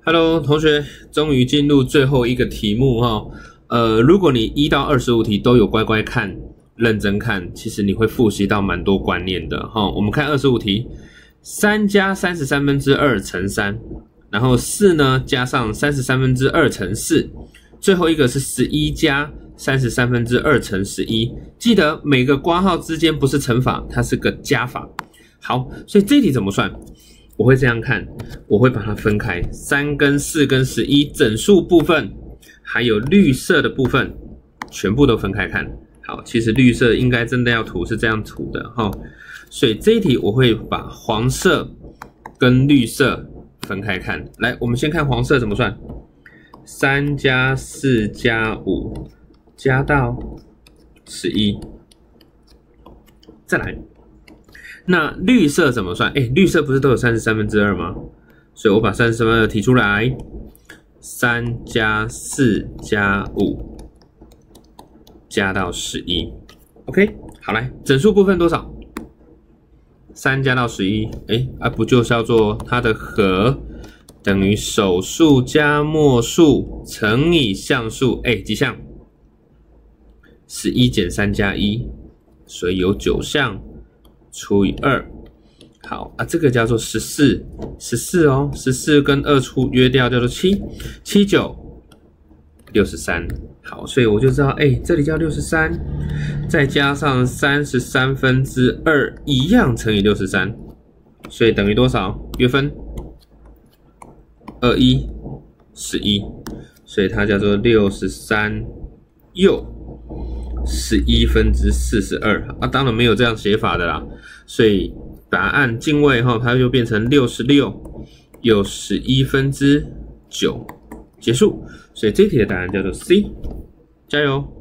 Hello， 同学，终于进入最后一个题目哈。如果你1到25题都有乖乖看、认真看，其实你会复习到蛮多观念的哈。我们看25题，3加33/2乘3，然后4呢加上33/2乘4，最后一个是11加33/2乘11。记得每个括号之间不是乘法，它是个加法。好，所以这题怎么算？我会这样看，我会把它分开，3跟4跟11整数部分，还有绿色的部分，全部都分开看。好，其实绿色应该真的要涂是这样涂的哈，所以这一题我会把黄色跟绿色分开看。来，我们先看黄色怎么算，3加4加5加到11，再来。那绿色怎么算？绿色不是都有33/2吗？所以我把33/2提出来，3加4加5加到11。OK， 好，来整数部分多少？3加到11，不就叫做它的和等于首数加末数乘以项数？几项？11减3加1，所以有9项。除以2，好啊，这个叫做14哦，14跟2约掉叫做7，7、9、63。好，所以我就知道，这里叫63，再加上33/2一样乘以63，所以等于多少？约分21，所以它叫做63又11/42啊，当然没有这样写法的啦，所以答案进位哈，它就变成66又11/9，结束。所以这题的答案叫做 C， 加油！